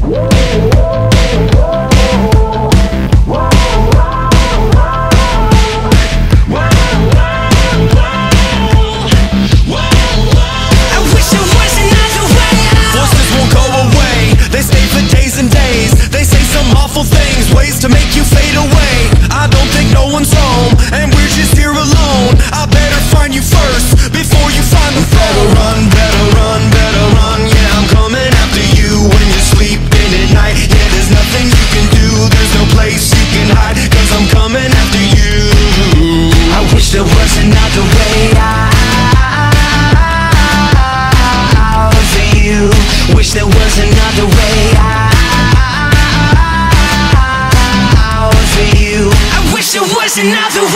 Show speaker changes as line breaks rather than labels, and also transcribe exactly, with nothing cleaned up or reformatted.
To make you fade away. I don't think no one's home, and we're just here alone. I better find you first, before you find the phone. Better run, better run, better run. Yeah, I'm coming after you when you're sleeping at night. Yeah, there's nothing you can do, there's no place you can hide, cause I'm coming after you. I wish there was another way out for you. Wish there was another way out. I wish there was another way.